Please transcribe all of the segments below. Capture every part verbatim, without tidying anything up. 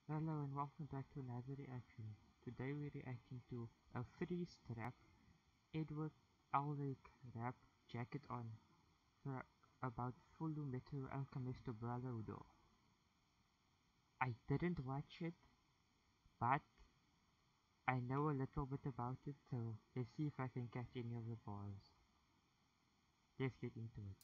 Hello and welcome back to another reaction. Today we're reacting to a Freeced rap, Edowādo Erurikku rap, Jacket On, for, about Fullmetal Alchemist Brotherhood. I didn't watch it, but I know a little bit about it, so let's see if I can catch any of the bars. Let's get into it.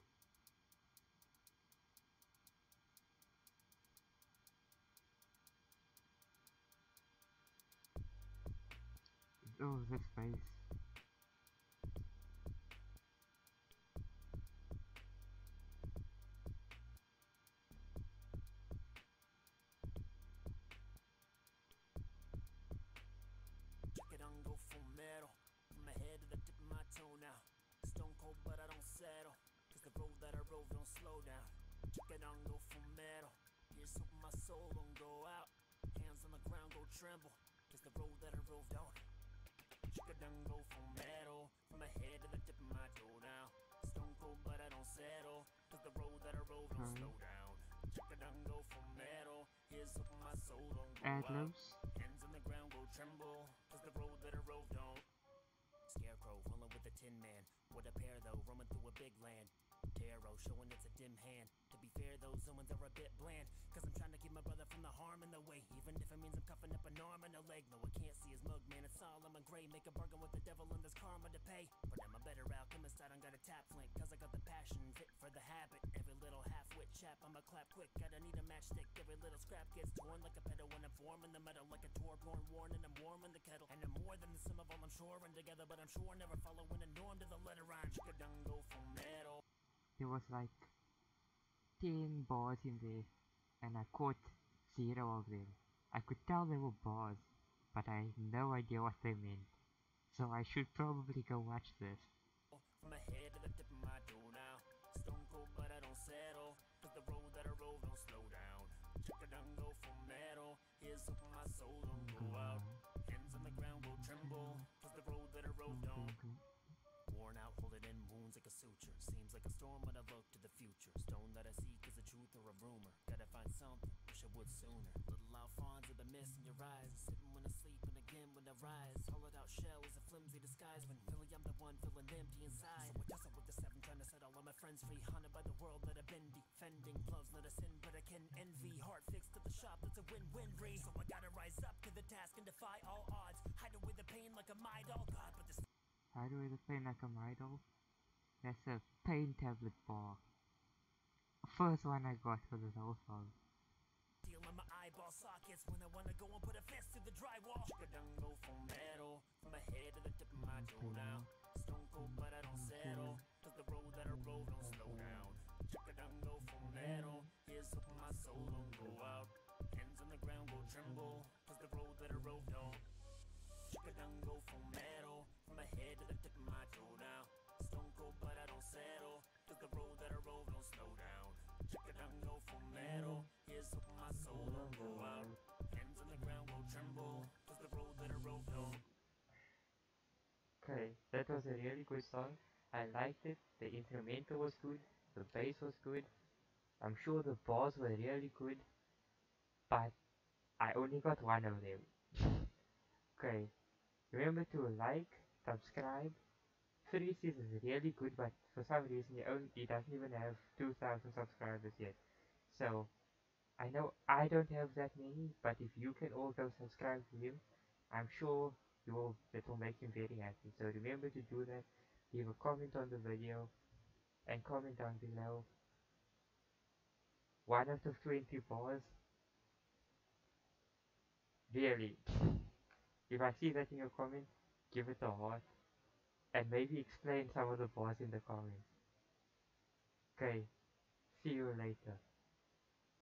Oh, this face. Check it on, go Fullmetal, from my head to the tip of my toe now. Stone cold, but I don't settle, cause the road that I rode don't slow down. Check it on, go Fullmetal, here's hoping my soul don't go out. Hands on the ground, go tremble, cause the road that I rode don't. Check it on, go Fullmetal, from my head to the tip of my toe now. Stone cold, but I don't settle, cause the road that I rode don't Hmm. slow down. Check it on, go Fullmetal, here's hoping my soul don't go Add out. loose. Hands on the ground, go tremble, cause the road that I rode don't. Scarecrow rolling with a tin man, with a pair though, roaming through a big land. Tarot showing it's a dim hand. To be fair, those zones are a bit bland, cause I'm trying to keep my brother from the harm in the way, even if it means I'm cuffing up an arm and a leg. No, I can't see his mug, man, it's all I'm a gray. Make a bargain with the devil and there's karma to pay. But I'm a better alchemist, I don't got a tap flint, cause I got the passion fit for the habit. Every little half-wit chap, I'ma clap quick, gotta need a matchstick. Every little scrap gets torn like a petal when I'm forming the metal, like a torborn worn and I'm warming the kettle. And I'm more than the sum of all I'm shoring together, but I'm sure never following a norm to the letter rhyme. Chicka-dungo Fullmetal. There was like ten bars in there, and I caught zero of them. I could tell they were bars, but I had no idea what they meant. So I should probably go watch this. From my head to the tip of my toe now. Stone cold, but I don't settle, cause the road that I rode don't slow down. Chicka-dungo Fullmetal, here's hoping my soul don't go out. Hands on the ground, go tremble, cause the road that I rode don't. Worn out, holding in wounds like a suture. Seems like a storm when I look to the future. Stone that I seek is a truth or a rumor. Gotta find something, wish I would sooner. Little Alphonse of the mist in your eyes. Sitting when I sleep and again when I rise. Hollowed out shell is a flimsy disguise, when really I'm the one feeling empty inside. So I guess I'm with the seven, trying to set all of my friends free. Haunted by the world that I've been defending. Love's not a sin, but I can envy. Heart fixed to the shop, that's a win-win re. So I gotta rise up to the task and defy all odds. Hide away the pain like a my doll god, but this How do I play like a idol? That's a pain tablet bar. First one I got for this whole song. Deal in my eyeball sockets when I wanna go and put a fist through the drywall. Chicka-dungo Fullmetal, from my head to the tip of my toe now. Stone cold, but I don't settle, cause the road that I rode don't slow down. Chicka-dungo Fullmetal, here's hoping my soul don't go out. Hands on the ground, go tremble, cause the road that I rode don't. Chicka-dungo Fullmetal, from my head to the tip of my toe now. Stone cold, but I don't settle, cause the road that I rode don't slow down. Chicka-dungo Fullmetal, here's hoping my soul don't go out. Hands on the ground, go tremble, cause the road that I rode don't. Okay, that was a really good song. I liked it. The instrumental was good. The bass was good. I'm sure the bars were really good. But I only got one of them. Okay, remember to like, subscribe. Freeced is really good, but for some reason he, only, he doesn't even have two thousand subscribers yet. So, I know I don't have that many, but if you can all go subscribe to him, I'm sure you will, it will make him very happy. So remember to do that. Leave a comment on the video and comment down below. One out of twenty bars. Really. If I see that in your comment, give it a heart. And maybe explain some of the bars in the comments. Okay, see you later.